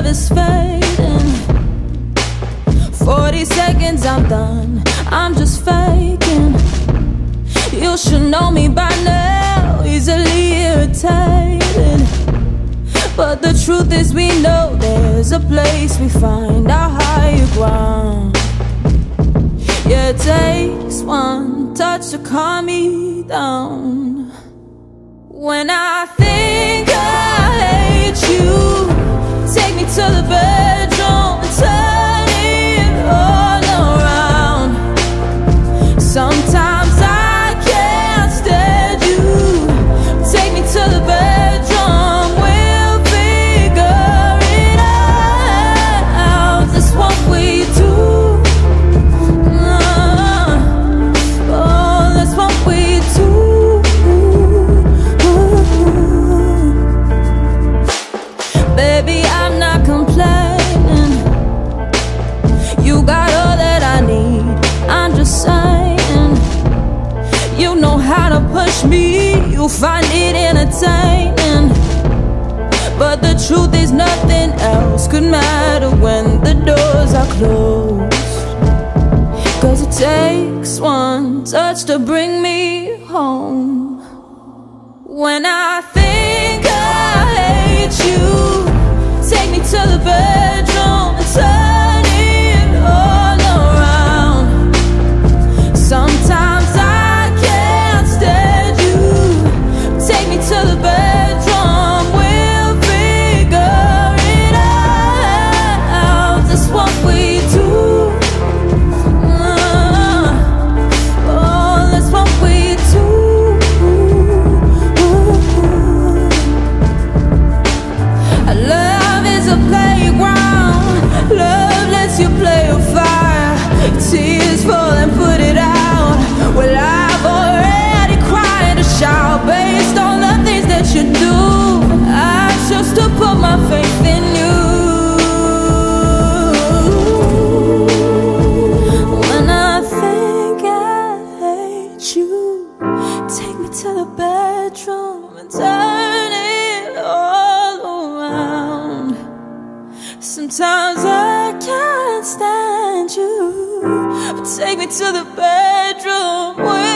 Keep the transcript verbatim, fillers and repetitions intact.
is fading. Forty seconds, I'm done, I'm just faking. You should know me by now, easily irritated. But the truth is we know there's a place we find our higher ground. Yeah, it takes one touch to calm me down. When I think I hate you, take me to the bedroom and turn it all around. Sometimes I can't stand you. Take me to the bedroom, we'll figure it out. That's what we do. Uh, oh, that's what we do. Baby, I'm not complaining. You got all that I need, I'm just saying. You know how to push me, you find it entertaining. But the truth is nothing else could matter when the doors are closed. Cause it takes one touch to bring me home. When I think I hate you, take me to the bedroom and turn it all around. Sometimes I can't stand you. Take me to the bedroom, we'll figure it out. That's what we do. Uh, oh, that's what we do. I love is a playground. Love lets you play with fire. Tears fall and put it out. Well, I've already cried a shout based on the things that you do. I chose to put my faith in you. When I think I hate you, take me to the bedroom and turn it all around. Sometimes I can't stand you, but take me to the bedroom.